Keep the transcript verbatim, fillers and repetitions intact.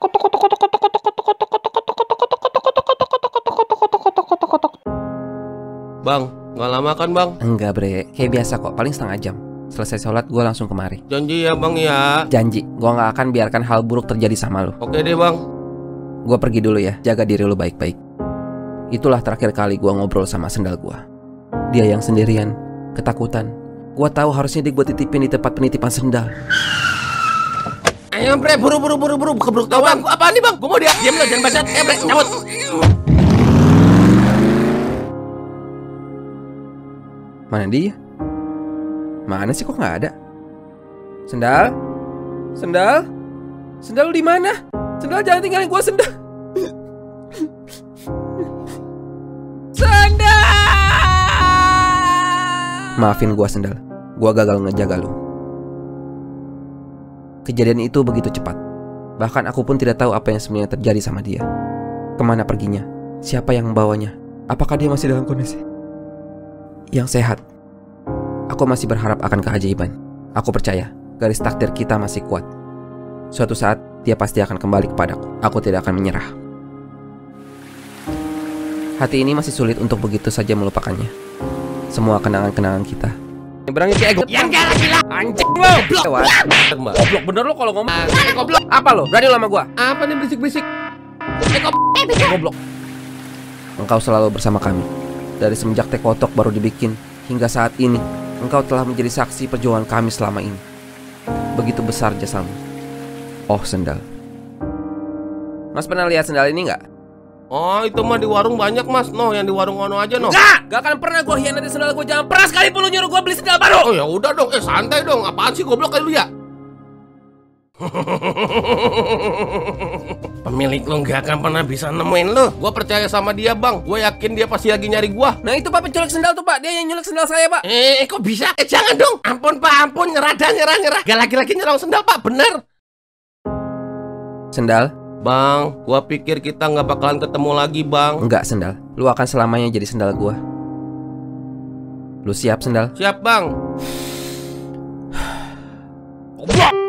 Bang, nggak lama kan bang? Enggak bre, kayak biasa kok, paling setengah jam. Selesai sholat gue langsung kemari. Janji ya bang ya. Janji, gue gak akan biarkan hal buruk terjadi sama lo. Oke deh bang. Gue pergi dulu ya, jaga diri lo baik-baik. Itulah terakhir kali gue ngobrol sama sendal gue. Dia yang sendirian, ketakutan. Gue tahu harusnya dia gue titipin di tempat penitipan sendal. Ayo bre, buru buru buru buru kebruk tau bang. Apaan nih bang? Gue mau dia. Diam lo, jangan bacot. Eh bre, cabut. Mana dia? Mana sih kok nggak ada? Sendal? Sendal? Sendal lu di mana? Sendal jangan tinggalin gua, Sendal. Sendal! Maafin gua, Sendal. Gua gagal ngejaga lu. Kejadian itu begitu cepat. Bahkan aku pun tidak tahu apa yang sebenarnya terjadi sama dia. Kemana perginya? Siapa yang membawanya? Apakah dia masih dalam kondisi yang sehat? Aku masih berharap akan keajaiban. Aku percaya garis takdir kita masih kuat. Suatu saat dia pasti akan kembali kepadaku. Aku tidak akan menyerah. Hati ini masih sulit untuk begitu saja melupakannya. Semua kenangan-kenangan kita. Berangin ke ego. Yang gak gila. Anjing lo. Goblok. Goblok bener lo kalau ngomong. Goblok. Apa lo? Berani lo sama gua? Apa nih berisik-berisik? Eh goblok. Engkau selalu bersama kami. Dari semenjak teh kotok baru dibikin hingga saat ini, engkau telah menjadi saksi perjuangan kami selama ini. Begitu besar jasamu. Oh sendal. Mas pernah lihat sendal ini nggak? Oh itu mah di warung banyak mas. No yang di warung ono aja no. Nggak, nggak akan pernah gue hianatin sendal gue. Jangan pernah sekali pun lu nyuruh gue beli sendal baru. Oh ya udah dong. Eh santai dong. Apaan sih goblok kayak lu ya? Pemilik lo nggak akan pernah bisa nemuin lo. Gue percaya sama dia bang. Gue yakin dia pasti lagi nyari gue. Nah itu pak penculik sendal tuh pak. Dia yang nyulik sendal saya pak. Eh kok bisa? Eh jangan dong. Ampun pak, ampun. Nyerah dah, nyerah, nyerah. Gak lagi-lagi nyerang sendal pak, bener. Sendal? Bang, gue pikir kita nggak bakalan ketemu lagi bang. Enggak sendal. Lu akan selamanya jadi sendal gue. Lu siap sendal? Siap bang. Goblok.